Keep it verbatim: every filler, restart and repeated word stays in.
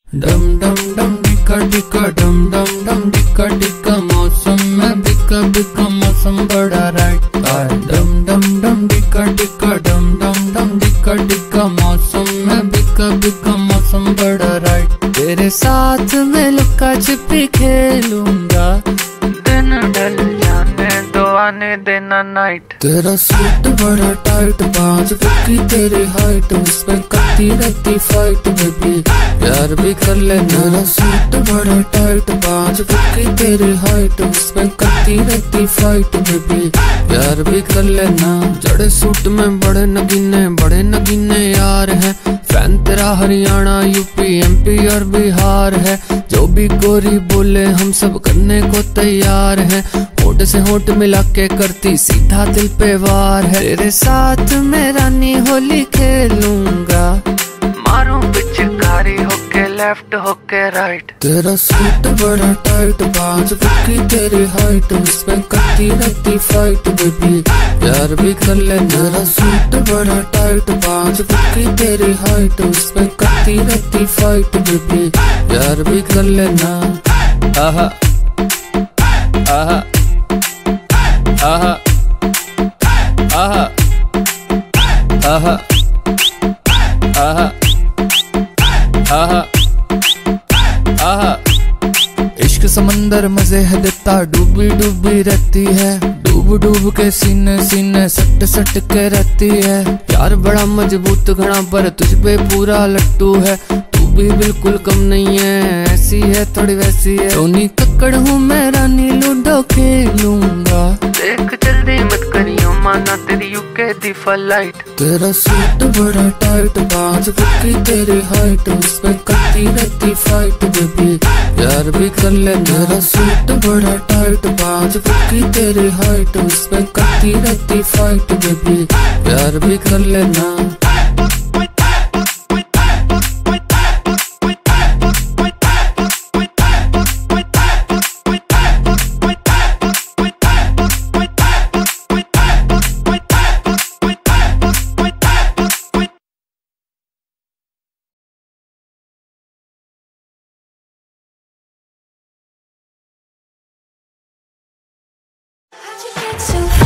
डम डम डम डिका डिका डम डम डम डिका डिका मौसम में बिका बिका मौसम बड़ा राइट है। डम डम डम डिका डिका डम डम डम डिका डिका मौसम में बिका बिका मौसम बड़ा राइट। तेरे साथ मैं लुका छिपी खेलूंगा, दिन ढल जाने दो आने देना नाइट। तेरा सूट बड़ा टाइट, पाँच फुट की तेरी हाइट, उसमें करती रहती फाइट बेबी, प्यार भी कर ले। मेरा सूट बड़ा टाइट, पाँच फुट की तेरी हाइट, उसमें करती रहती फाइट बेबी, प्यार भी कर लेना। जड़े सूट में बड़े नगीने बड़े नगीने यार हैं, फैन तेरा हरियाणा यूपी एमपी और बिहार है। जो भी गोरी बोले हम सब करने को तैयार हैं, होठ से होठ मिला के करती सीधा दिल पे वार है। तेरे साथ मैं रानी होली खेलूंगा, मारूं पिचकारी होके लेफ्ट होके राइट। तेरा सूट बड़ा टाइट, पाँच फुट की तेरी हाइट, उसमें करती रहती फाइट बेबी, प्यार भी कर ले। तेरा सूट बड़ा टाइट, पाँच फुट की तेरी हाइट, उसमें करती रहती फाइट बेबी, प्यार भी कर लेना। आहा आहा आहा आहा आहा आहा आहा आहा। इश्क समंदर मजे है देता, डूबी डूबी रहती है, डूब डूब के सीने सीने सट सट के रहती है। यार बड़ा मजबूत घड़ा पर तुझ पे पूरा लट्टू है, तू भी बिल्कुल कम नहीं है, ऐसी है थोड़ी वैसी है। टोनी कक्कड़ हूँ मैं रानी लूडो खेलूंगा, देख जल्दी मत करियो माना तेरी यूके दी फ्लाइट। तेरा सूट बड़ा टाइट, पाँच फुट की तेरी हाइट, उसमें करती रहती फाइट बेबी, प्यार भी कर ले। तेरा सूट बड़ा टाइट, पाँच फुट की तेरी हाइट, उसमें करती रहती फाइट बेबी, प्यार भी कर लेना। So